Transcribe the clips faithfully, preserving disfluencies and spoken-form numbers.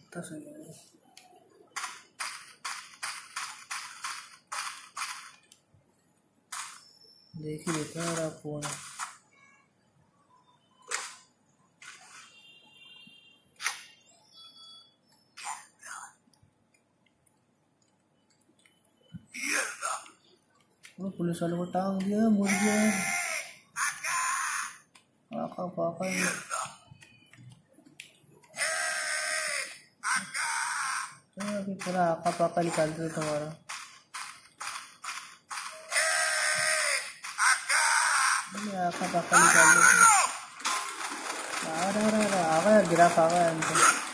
तो सही है। देख ही लेते हैं मेरा फोन। वो पुलिस वाले को टांग दिया, मुड़ गया। आका पाका अभी पूरा आका पाका निकाल दे तुम्हारा। आका पाका निकाल दे। आ रहा रहा रहा आ गया, गिराफ आ गया हमको।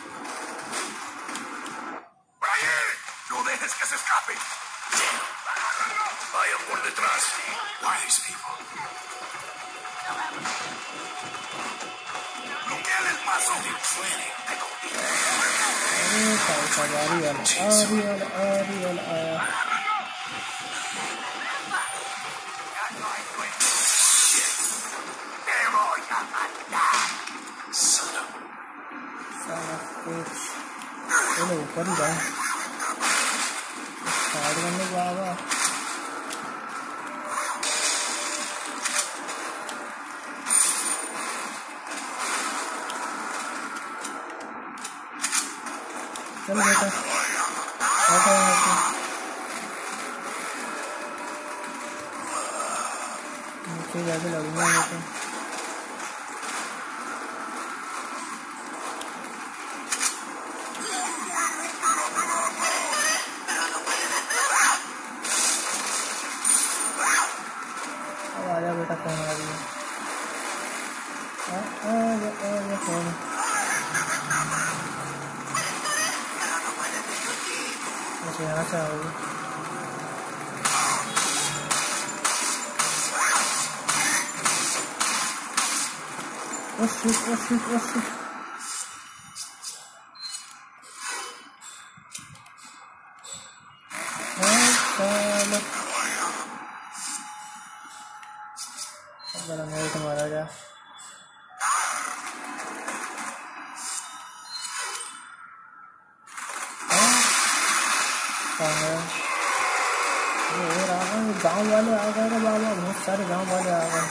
Ariel, Ariel, Ariel, Ariel. Son of bitch. Ini ऊपर ही जाए। साइड करने को आवा। चल बेटा। बैठो यहाँ पे। नीचे जाके लगूंगा मैं तो। अब आजा बेटा, फोन आ रही है। आ आ आ फोन। अच्छा यहाँ से आ गई। Oh shit, oh shit, oh shit. अब मेरे को मारा जा। गाँव वाले आ गए ना बाबा, बहुत सारे गाँव वाले आ गए।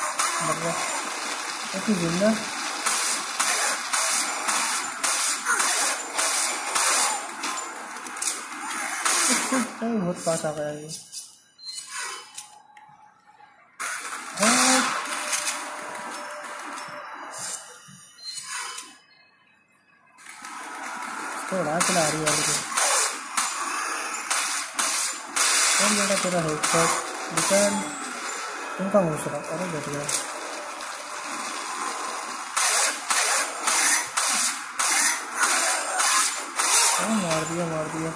मतलब जिंदा बहुत पास आ गया ये। थोड़ा चला रही है कौन बेटा तेरा हेडशॉट निकल। तुम कहाँ घुस रहा? अरे बैठ गया। हाँ मार दिया मार दिया।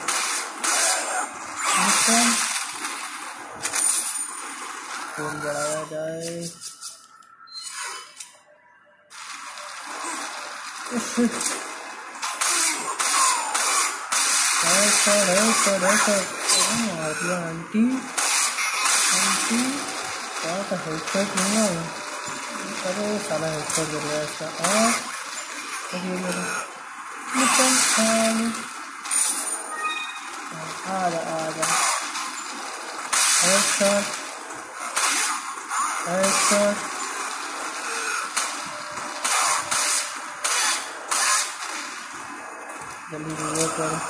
निकल। फोन बढ़ाया जाए। हेडशॉट हेडशॉट हेडशॉट मार दिया। आंटी आंटी क्या था? हेडशॉट नहीं है। अरे साला हेडशॉट कर गया इसका। और निकल खाली। आ जा आ जा। Headshot headshot. जल्दी वो कर।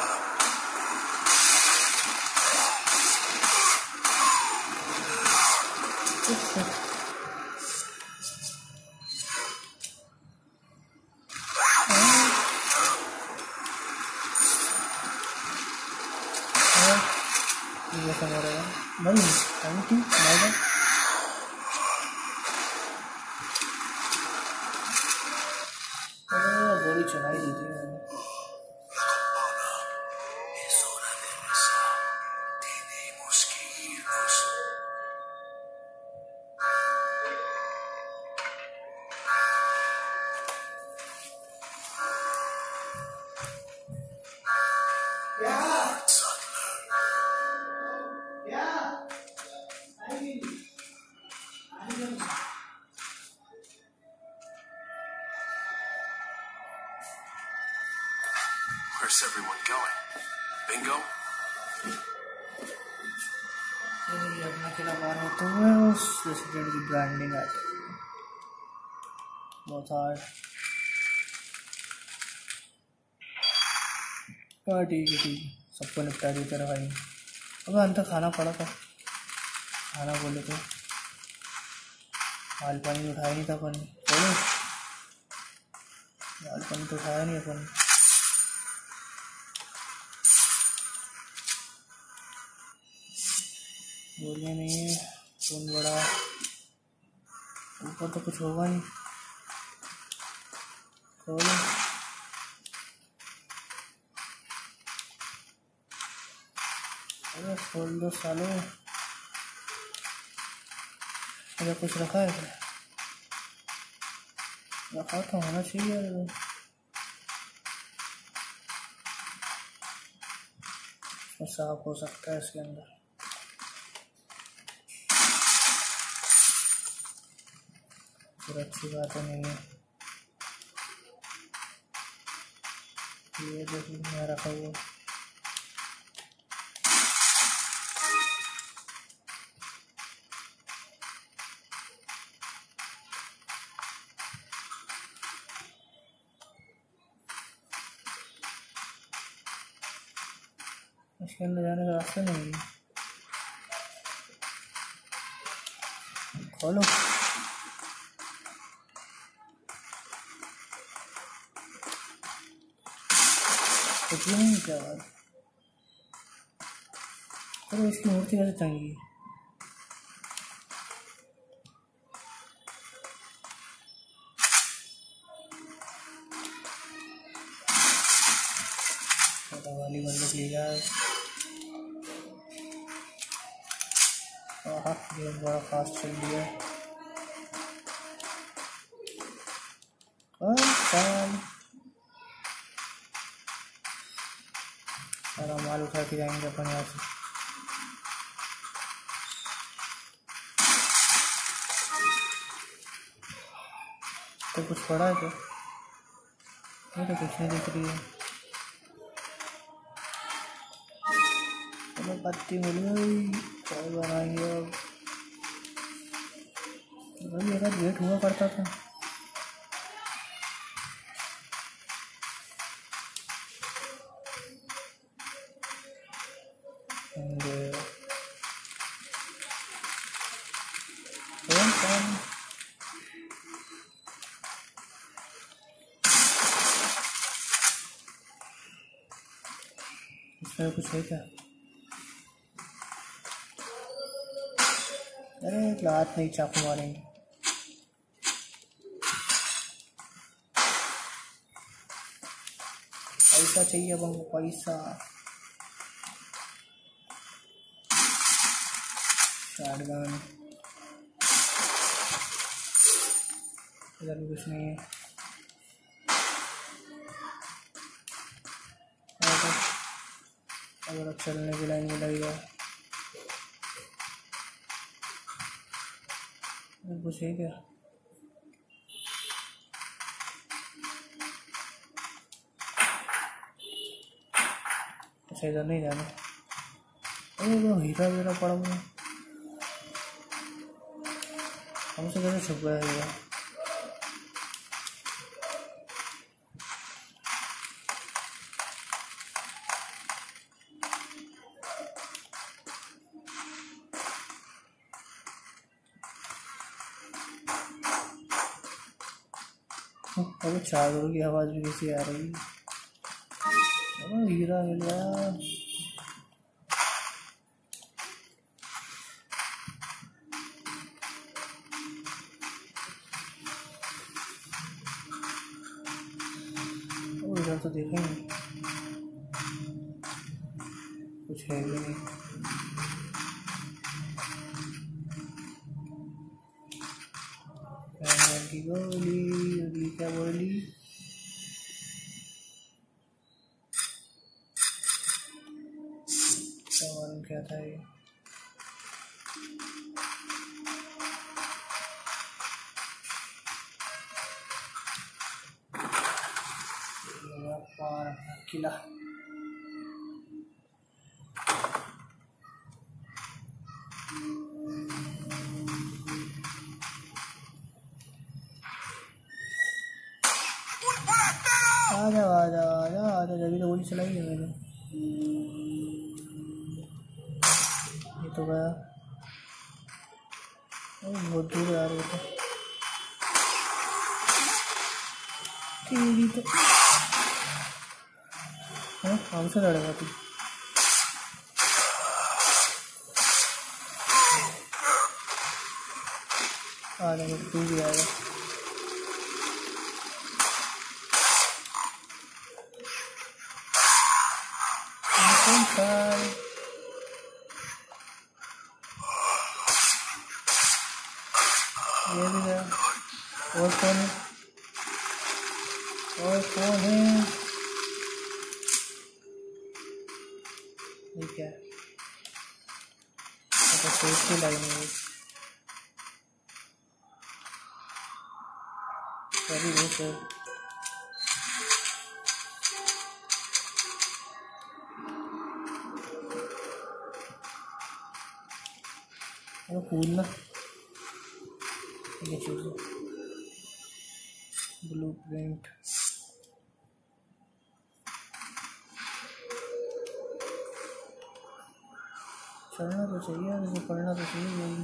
जैसा मरेगा भाई आंटी मारेगा। अरे गोली चलाई दी थी मैंने। Where's everyone going? Bingo? ये अपना किला बार होते हुए उस रेसिडेंट की ब्रांडिंग आती है बहुत हार्ड। हाँ ठीक है ठीक है, सबको निपटा दी तेरा भाई। अब अंत खाना पड़ा था, खाना बोले तो दाल पानी उठाया नहीं था अपन। बोलो दाल पानी तो उठाया नहीं अपन। बोलने नहीं है कौन बड़ा, ऊपर तो कुछ होगा नहीं। खोलो अरे खोल दो सालो। अरे कुछ रखा है क्या? रखा तो होना चाहिए। साफ हो सकता है इसके अंदर। फिर अच्छी बात है नहीं है। ये देखिए मैं रखा हुआ इसके अंदर जाने का रास्ता नहीं है। खोलो कुछ भी नहीं क्या बात। अरे इसकी मूर्ति कैसे टंगी? वाली बंदूक ली जाए। हाँ ये बड़ा फास्ट चल दिया। सारा माल उठा के जाएंगे अपन यहाँ से। तो कुछ पड़ा है क्या? ये तो कुछ नहीं दिख रही है। तो पत्ती मिल गई, चाय बनाएंगे अब। भाई अगर वेट हुआ करता था। इसमें कुछ है क्या? अरे लात नहीं, चाकू मारेंगे। पैसा चाहिए अब हमको, पैसा। शॉटगन इधर भी कुछ नहीं है। अब अब चलने की लाइन में लगेगा। कुछ है क्या? अच्छा इधर नहीं जाना। अरे वो हीरा वीरा पड़ा हुआ हमसे कैसे छुप गया हीरा? अरे चादरों की आवाज़ भी कैसी आ रही है? चलो हीरा मिल गया। इधर तो देखेंगे कुछ है भी नहीं। की गोली अभी क्या बोली? क्या क्या था ये? किला आ जाओ आ जाओ आ जाओ आ जाओ, जब तो गोली चलाई है मैंने। ये तो गया, बहुत दूर आ रहे थे तेरी तो। हाँ हमसे लड़ेगा तू। आ जाएगा तू भी आएगा। ये भी गया। और कौन है? और कौन है? ये क्या है? तो सेफ्टी लाइन है। Very good sir. अरे कूदना ये चीज़ ब्लू प्रिंट। चलना तो चाहिए, मुझे पढ़ना तो चाहिए।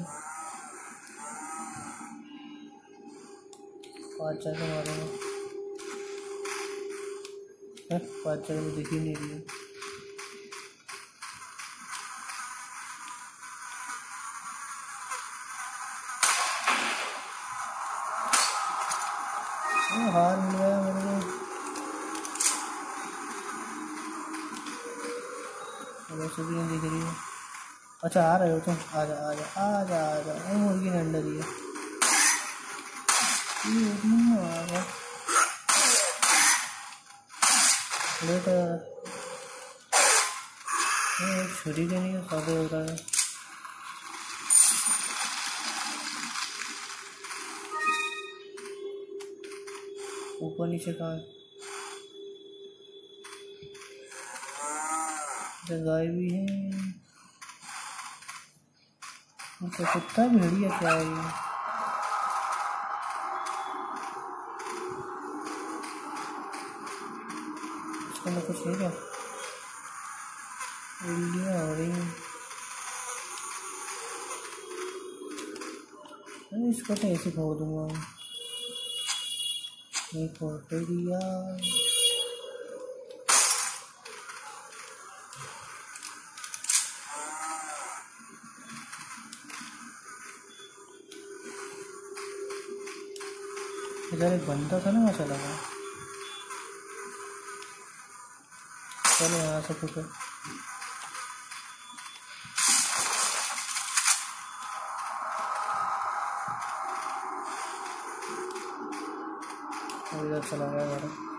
पाँच चार से मारूंगा। पाँच चार में दिख ही नहीं रही है। हार मिल गया मेरे को। वैसे भी नहीं दिख रही है। अच्छा आ रहे हो तुम? आ जा आ जा आ जा आ जा। वो मुर्गी ने अंडा दिया। ये आ गया बेटा। छुरी के नहीं सादे हो रहा है। ऊपर नीचे कहाँ है? गाय भी है। तो कुत्ता भेड़िया क्या है ये? इसके अंदर कुछ है क्या? उल्लियाँ हो रही हैं। अरे इसको तो ऐसे फोड़ दूंगा। ये फोड़ दिया। इधर एक बंदा था ना, वहाँ चला गया। चलो यहाँ से कुछ इधर चला गया।